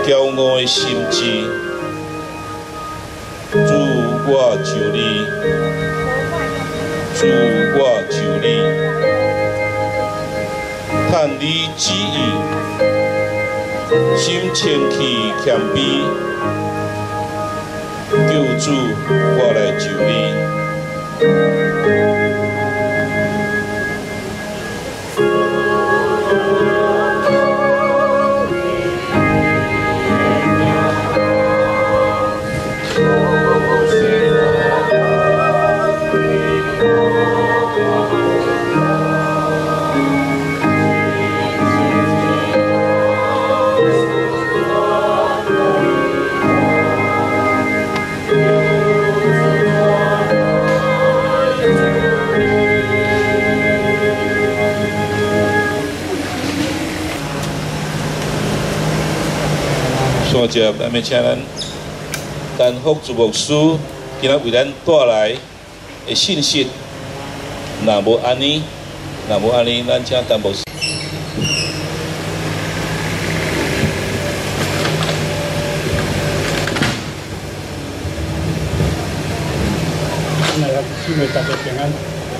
骄傲的心志，主我就你，主我就你，趁你旨意，心清气谦卑，救主我来就你。 多谢咱们请咱丹福主牧师今仔为咱带来的信息。若无安尼，咱请丹牧师。 祝大家平安。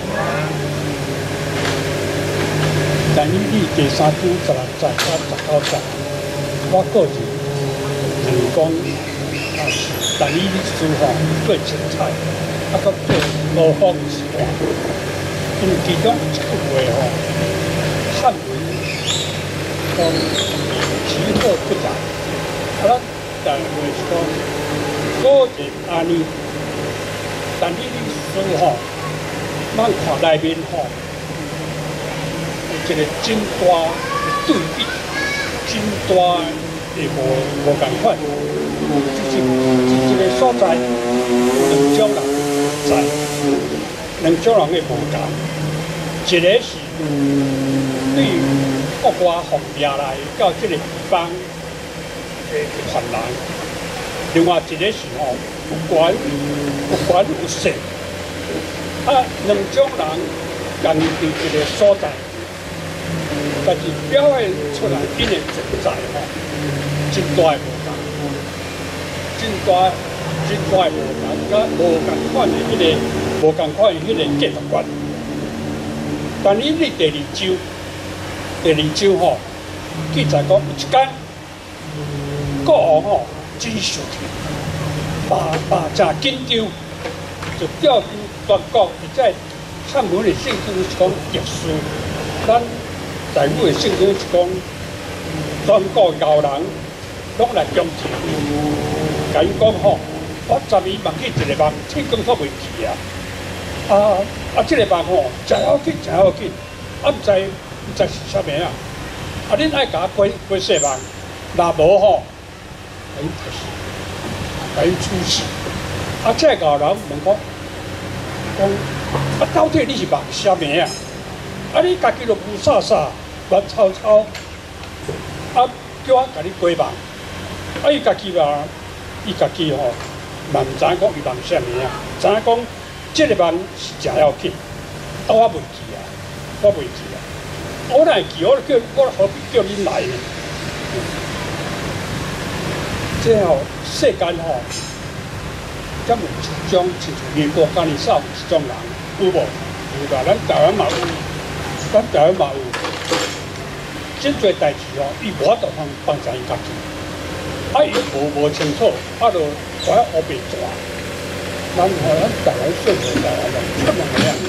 但以你第3章16节到19节，我个人。 就是讲，但以历史吼最精彩，搁最无风时代，因为其中有一句话吼，汉文讲其后不杂，咱台话是讲果然安尼，但以历史吼，咱看内面吼，有一个真大的对比，真大。 也无共款，一个所在，两种人在，两种人的无同。一个是对国外奉命来到这个地方的传人，另外一个是吼有权有势，两种人共伫一个所在，但是表现出来因的存在吼。 真大的无同，真大的无同，甲无共款的迄个无共款的迄个价值观。但你第二章吼，记载讲有一天，国王吼真生气，马正紧张，就调兵宣告，在汉文的圣经是讲耶稣，咱台语的圣经是讲宣告高人。 拢来攻击，甲伊讲吼，我昨暝梦见一个梦，天光煞袂去啊！这个梦吼，真要紧，毋知是啥物啊？恁爱甲我解说梦，若无吼，甲伊出事。这个高人问讲，到底你是梦啥物啊？你家己都不傻傻，乱吵吵，叫我甲你解梦。 伊家己吼，嘛毋知影讲伊梦啥物啊？知影讲这个梦是真要紧，我袂记啊，我哪会记？我何必叫恁来呢？这吼世间吼，敢有一种亲像民国甲年少一种人，有无？有啦，咱台湾嘛有，真侪代志吼，伊无法度放在伊家己。 伊无清楚，就我黑白纸。咱台湾说台湾人，怎么个样？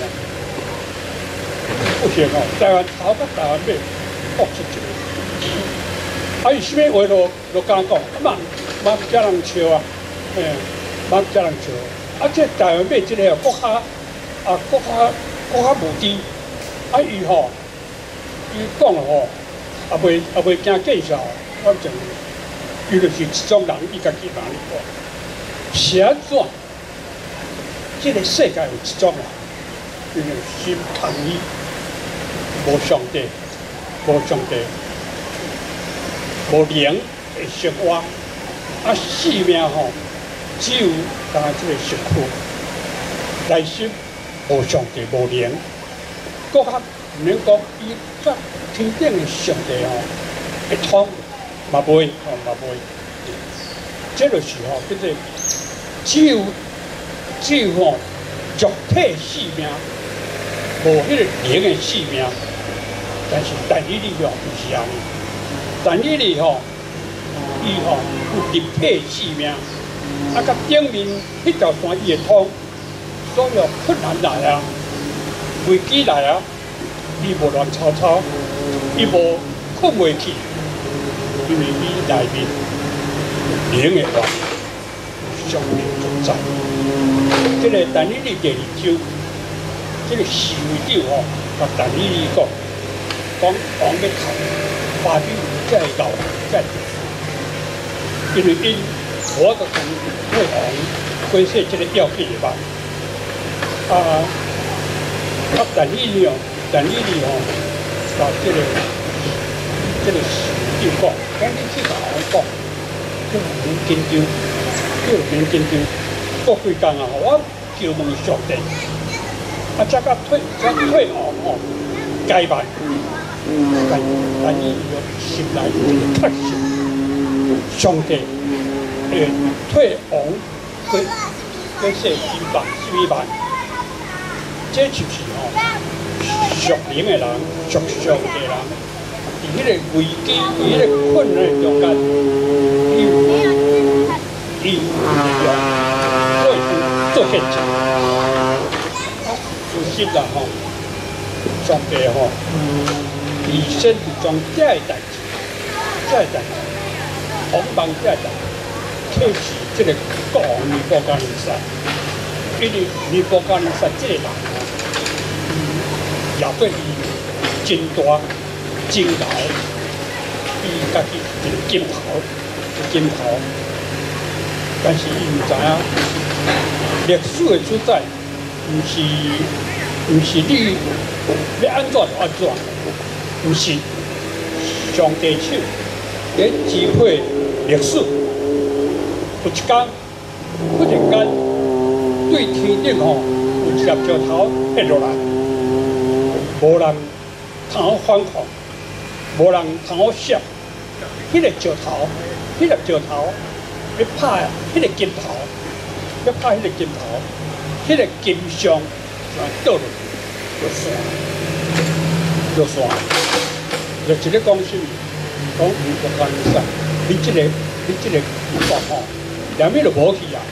不行哦，台湾头甲台湾尾各出一个。伊啥物话都敢讲，嘛遮人笑啊，嘛遮人笑。这台湾尾这个国较无知。伊吼，伊讲吼，也袂惊见笑，反正。 伊就是一种人，伊家己哪里看？是安怎？这个世界有一种人，伊就心贪伊，无上帝，无灵的生活，生命吼，只有干这个身躯，内心无上帝，无灵。搁较毋免讲，伊这天顶的上帝吼，会通。嘛袂， 这就是吼，叫做只有吼肉体性命，无迄个灵的性命。但是但以理吼不是安尼，但以理吼，伊吼有立体性命，啊，甲顶面迄条线伊会通，所有困难来啊，危机来啊，伊无乱吵吵，伊无困袂去，因为伊内面灵的话上面存在。这个但以理第二章，这个侍卫长吼，甲但以理讲。讲王要哭，巴比再搞再结束，因为因我就从对王规说这个要紧的吧。但以理吼，把这个事就讲，你去甲王讲，叫人紧张，过几工啊，我求问上帝，才甲退王吼，改办。但伊有心内有确信，上帝会退王跟说金万、什万，这就是属灵的人、属上帝的人，伫迄个危机、伫迄个困难中间，伊有力量做见证。事实啦吼，上帝吼。以身装这代志，王帮这代志，启示这个国王尼布甲尼撒，因为尼布甲尼撒这个人，也对伊真大真大，伊家己一个金头，但是伊唔知影历史的所在，唔是你要安怎就安怎。不是上帝手在支配历史，有一天忽然间对天顶吼有一粒石头跌落来，无人通好反抗，无人通好闪。迄个石头要拍迄个金头，迄个金像就倒落去，就散。就一个讲什么？讲尼布甲尼撒，你这个国吼，连米都无去啊，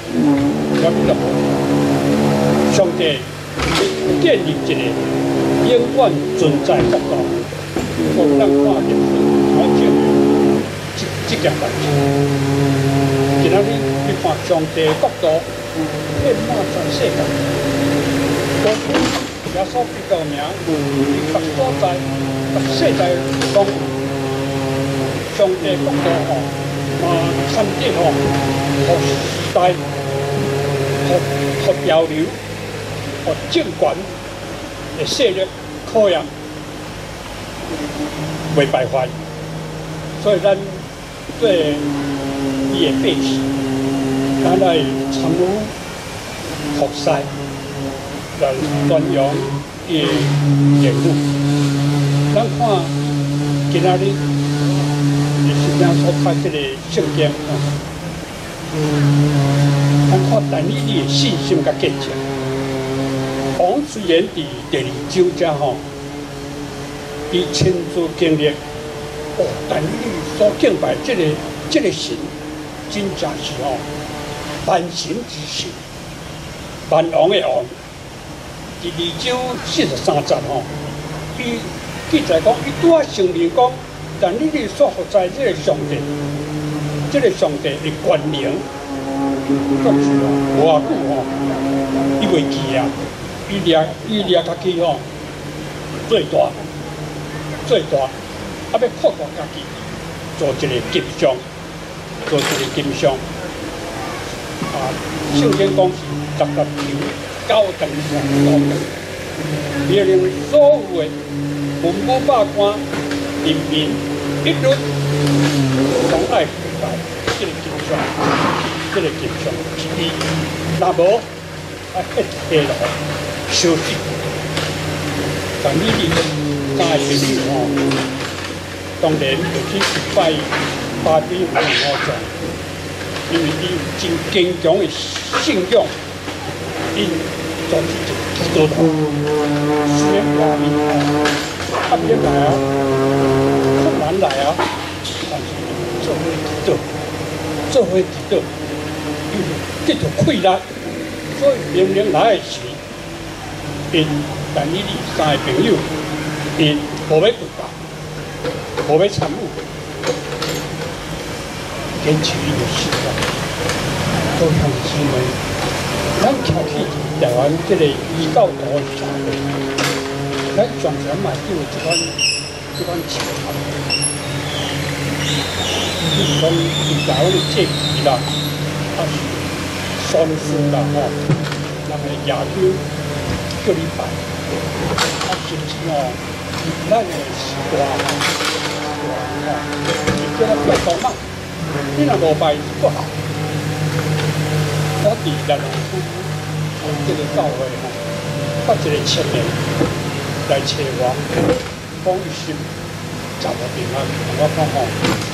上帝建立一个永远存在国度，我咱看历史好少这件代志。今仔日你看上帝国度遍满全世界，耶稣基督名，各所在。世界讲上帝国度吼，参见吼，和时代，和潮流，和政权的势力考验，袂败坏。所以咱做伊的百姓，咱来参与服侍，来传扬伊的言语。咱看今仔日是怎所读这个圣经咱看但以理的信心甲见证。王虽然伫第二章遮吼，伊亲自经历，但以理所敬拜这个神，真正是吼万神之神，万王的王。第2章43节吼，伊。记载讲，伊拄啊承认讲，但以理所服在这个上帝的权能，足是无偌久吼，伊袂记啊，伊掠家己吼，最大，要扩大家己，做一个金像，圣经讲是10条9等命令所有的。文武百官、人民一律拢爱跪拜这个金像之一，若无啊，下落烧死。但以理三个弟弟吼，当然就去拜巴比伦王像， 因为伊有真坚强的信仰，因组织一个基督团，虽然外面暗夜来啊，困难来啊，但是做伙祈祷，做伙祈祷，伊就得到快乐。所以明年来的时，因但以理三个朋友，因无要回家，无要参与，坚持伊的信仰。各位姊妹，咱挑起台湾这个医教大的社会，咱常常嘛有这款情况，比如讲台湾的戒期啦，啊是酸素啦吼，人的夜酒叫你拜，啊甚至哦，咱的习惯吼，叫咱拜公嘛，你若无拜不好。我伫咱这个教会吼，发一个青年来找我，讲一心找我平安，我讲吼，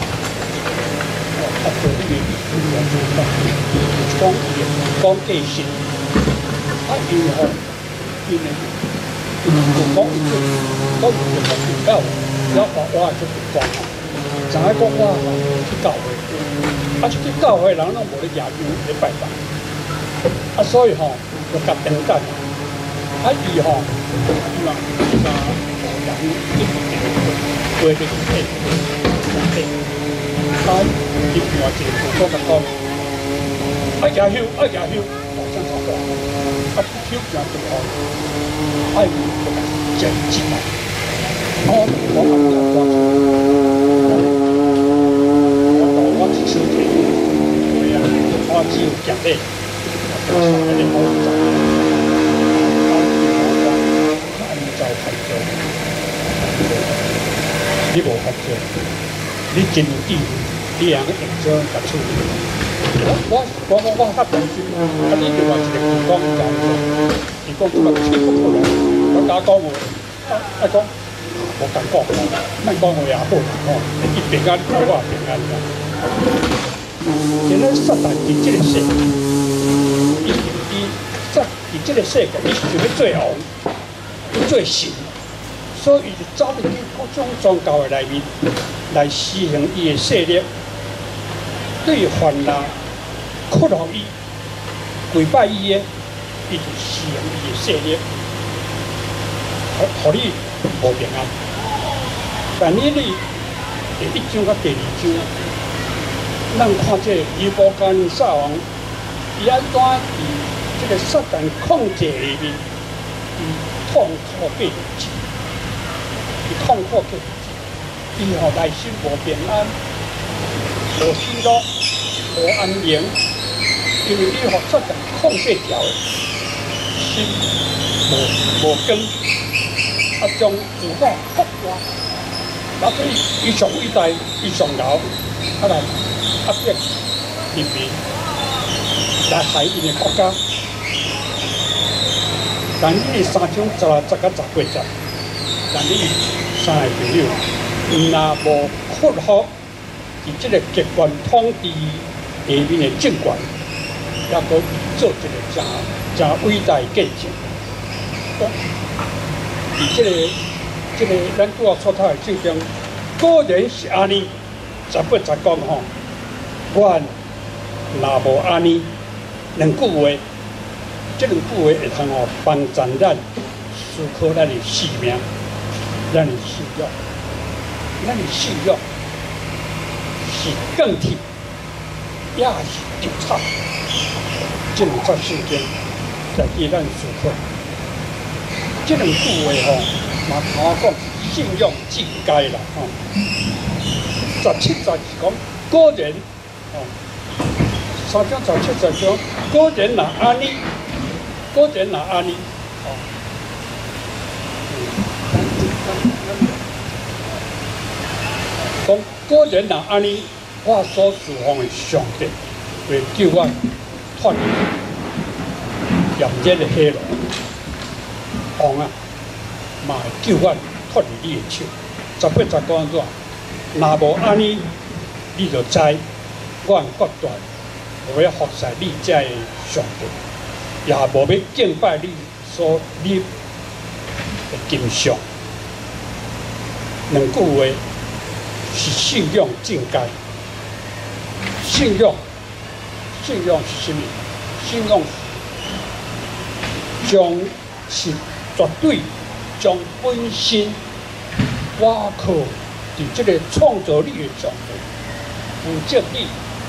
我做你的原主法，讲伊讲戒心，啊因吼，因为就讲伊就讲伊就讲比较，了话我也就不讲吼，知影讲我去教会，啊去教会人拢无咧夜酒咧拜拜。啊，所以吼，就甲订单，啊，伊吼，伊嘛，人一定会去配，啊，另外一个副总甲讲，夜休，好像好话，啊，休真重要，啊，伊就甲真进来，我是手提，对啊，我只有奖励。按照合作，你无合作，你真有意，你用用这甲处理。我较担心，啊！你另外一个员工就伊讲即个是不好啦，我甲讲话，啊讲无敢讲，咱讲话也好啦吼，伊平安，我也平安啦。今仔撒旦伫即个世，伫即个世界，伊是想要做王，要做神，所以伊就走入去各种宗教的内面，来施行伊的势力，对犯人屈服伊、跪拜伊的，伊就施行伊的势力，互你无平安。但你第一章甲第二章，咱看这尼布甲尼撒王，伊安怎伫这个撒旦控制里面，痛苦过日子，痛苦过日子，伊吼内心无平安，无喜乐，无安宁，因为伊互撒旦控制掉的，心无根，啊将自我复活，啊所以伊上伟大，伊上高，啊来压迫人民，来害因的国家。但你3章16节到18节，但你三个朋友，若无屈服伫即个集权统治下面的政权，也阁做一个真伟大的见证。伫即个咱拄仔出头的圣经，果然是安尼。18节讲吼，阮若无安尼两句话。这两句话会通哦帮助咱思考咱的生命，咱的信仰，咱的信仰是更替，也是丢差。这两节圣经在给咱思考。这两句话吼，嘛头我讲信仰境界啦吼。17节是讲果然哦，3章17节讲果然若安尼。果然若安尼，哦，讲果然若安尼，我所侍奉的上帝会救我脱离炎热的火炉，王啊，嘛会救我脱离你的手。18节讲怎？若无安尼，你就知我决断无要服侍你遮的上帝，也无要敬拜你所立的金像。两句话是信仰正解。信仰是什么？信仰是绝对将本身挖靠伫这个创造力的上帝，负责你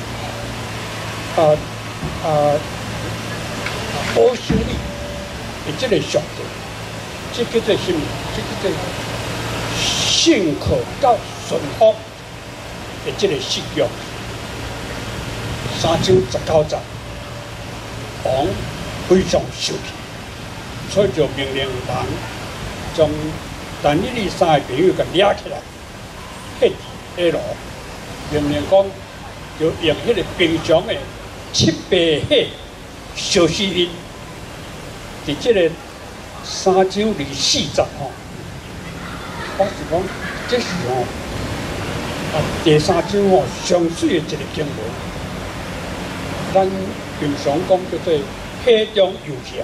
保守你的这个上帝，这叫做什么？这叫做信靠到顺服的这个信仰。3章19节，王非常生气，所以就命令人将但以理3个朋友给抓起来，下地下炉，命令讲就用迄个平常的7倍血烧死因。伫这个3章24节吼，我是讲这是第3章上水的一个经文。咱平常讲叫做火中有形，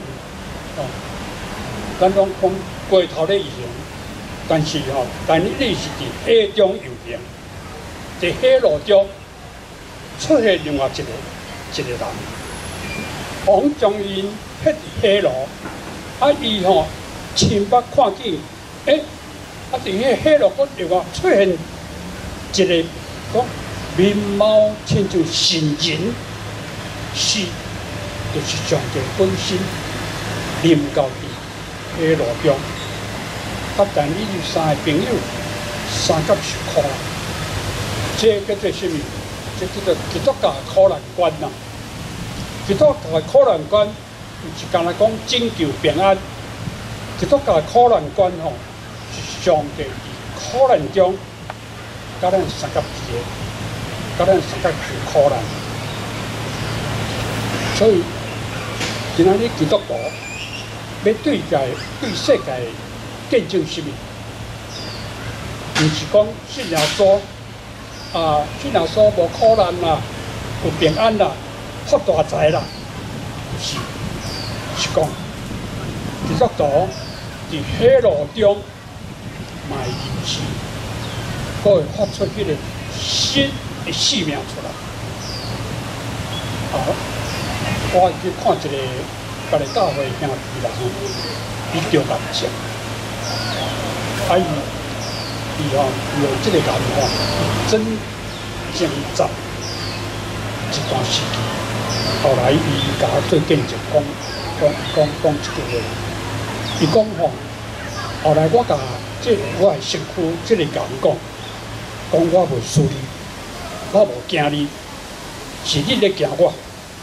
咱拢讲过头咧有形，但是但你是伫火中有形，伫火炉中出现另外一个人，王将因迄伫火炉，伊亲目看见，伫迄火炉个另外出现一个讲面貌亲像神人。是，就是上帝本身临到伫火炉中，但以理3个朋友3角受苦难，这叫做什么？这叫做基督教的苦难观呐。基督教的苦难观，毋是干那讲拯救平安。基督教的苦难观是上帝伫苦难中，甲咱三角结，甲咱三角受苦难。所以，今仔日基督徒要对世界见证什么？毋是讲信耶稣信耶稣无苦难啦，有平安啦，发大财啦，是讲基督徒伫火炉中卖仁慈，佫会发出迄个新的生命出来。我去看一个家己教会兄弟啦，伊着癌症，伊有这个癌真挣扎一段时间，后来伊甲我做见证，讲一句话，伊讲后来我甲我的身躯这个甲讲我袂输你，我无惊你，是你咧惊我。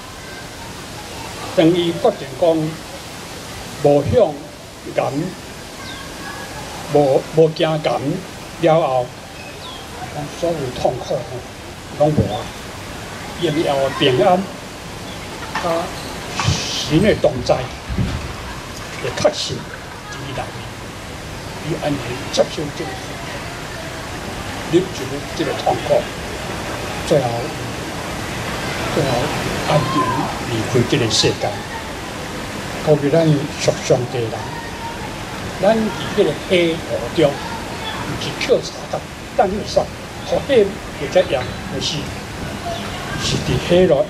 当伊决定讲无向癌，无惊癌了后，所有痛苦拢无啊，因后的平安，神的同在，会确实伫伊内面，伊安尼接受这个事，忍住这个痛苦，最后安全离开这个世界。告诉咱属上帝人，咱伫这个火炉中，毋是跳槽甲等你煞，互火会再扬，不是，是伫火炉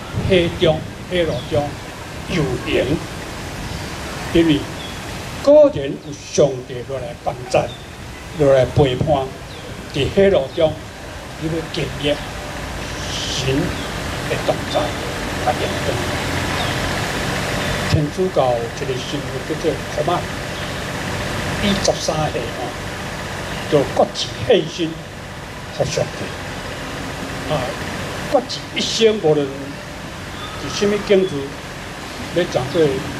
中有形，因为果然有上帝落来帮赞，落来陪伴，伫火炉中，你要经历神的同在，甲应用。天主教一个神叫做托马，伊13岁就决志献身给上帝。决志一生无论是什么境遇，要怎做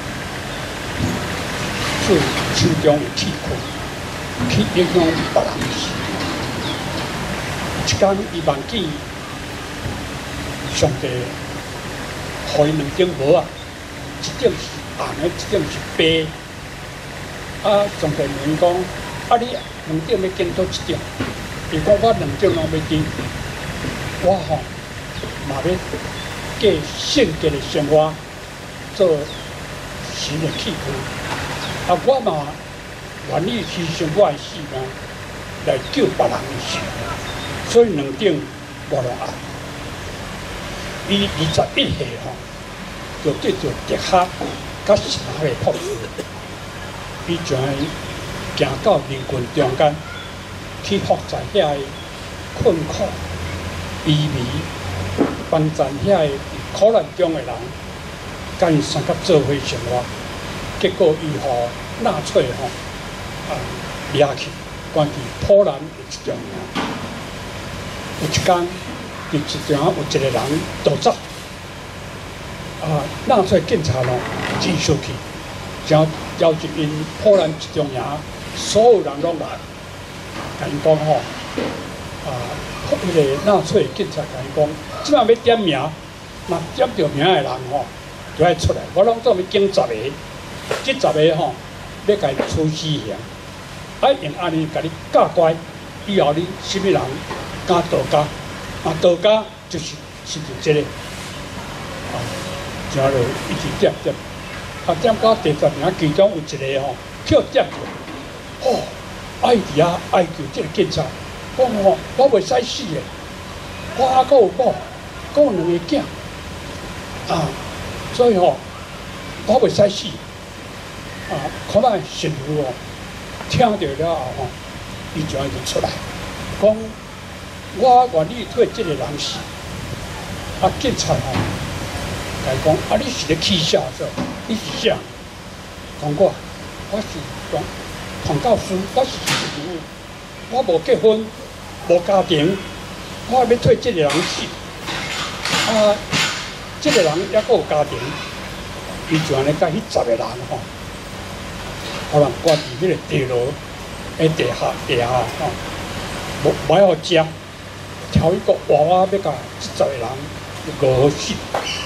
手中的器官，去影响别人的事。一天伊忘记上帝，互伊2顶帽啊。一顶是红的，一顶是白。上帝问讲：你2顶要拣倒一顶？伊讲我2顶拢要拣，我嘛要过圣洁的生活，做神的器具。啊，我嘛愿意牺牲我的性命来救别人的性命，所以两顶无拢爱。伊21岁吼，就对着迪克甲神的朴实，伊就行到人群中间，去服在遐个困苦、卑微、帮助遐个苦难中的人，甲因三甲做伙生活。结果伊互纳粹掠去，关去波兰的一中营。有一天，伫一中有一个人逃走，纳粹警察追出去，然后邀集因波兰一中营所有人拢来，甲因讲迄个纳粹警察甲因讲，即摆要点名，若点着名的人就爱出来，我拢做要警10个。这10个要甲伊处死刑，用安尼甲你教乖，以后你什么人敢逃家，逃家就是这个，然后就一直点，点到第10名，其中有一个跳点着，爱伫遐哀求这个警察，讲我袂使死的，我还佫有某，佫有2个囝，所以我袂使死。可能神父听到了后伊就安尼出来，讲我愿意替这个人死。警察甲伊讲，你是咧起笑说，你是啥？讲我是传教士，我是神父，我无结婚，无家庭，我要替这个人死。这个人还佫有家庭，伊就安尼甲迄10个人可能关伫迄个地牢地下无爱互食，挑一个娃娃要甲10个人饿死。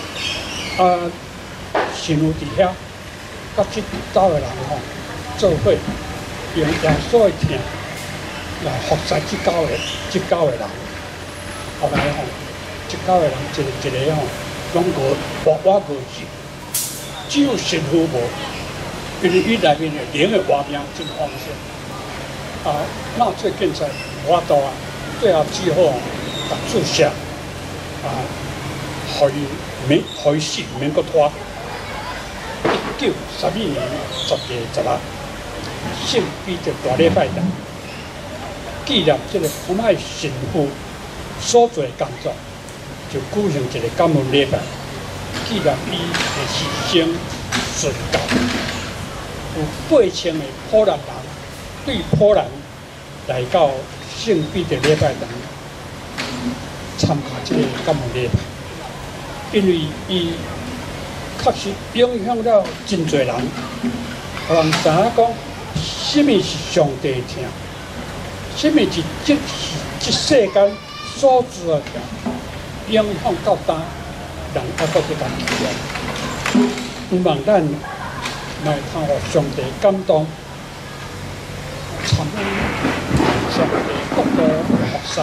神父伫遐，甲这9个人做伙用耶稣的疼来服侍这9个人。后来这9个人一个拢娃娃饿死，只有神父无。因为伊内面的灵的画面真丰盛，纳粹警察无法度最后只好甲注射，互伊死，免搁拖。1932年10月16，圣彼得大礼拜日，纪念这个普爱神父所做的工作，就举行一个感恩礼拜，纪念伊的牺牲殉教。有8000个波兰人对波兰来到圣彼得礼拜堂参加这个感恩礼拜，因为伊确实影响了真侪人，互人知影讲，什么是上帝的疼，什么是这世间所知的疼，影响到呾人还佫去甲记录。希望咱来通互上帝感动，参与上帝国度的服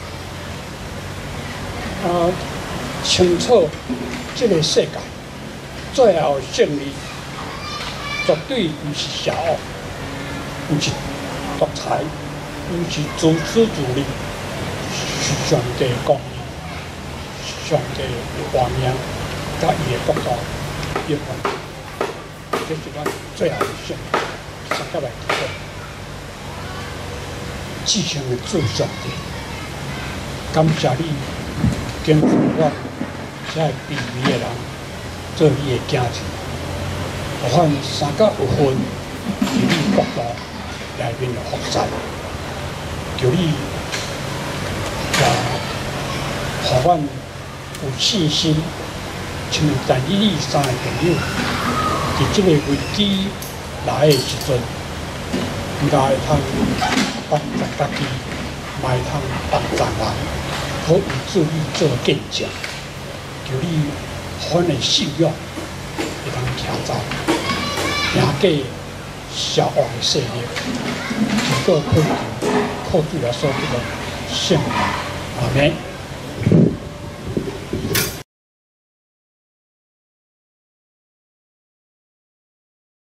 侍，清楚这个世界最后胜利绝对不是邪恶，不是独裁，不是自私自利，是上帝公义，上帝的画面，甲伊的国度有关。这是咱最后的胜利，大家来祈祷，至上的主上帝，感谢你拣选我这卑微的人做你的子弟，互阮三甲有份伫你国度内面的服侍，求你互阮有信心，像但以理3个朋友。伫这个危机来的时阵，应该通帮助家己，嘛会通帮助人，可以自己做见证。求你阮的信仰会通行走，赢过邪恶的势力，能够靠主来所得的圣名。阿门。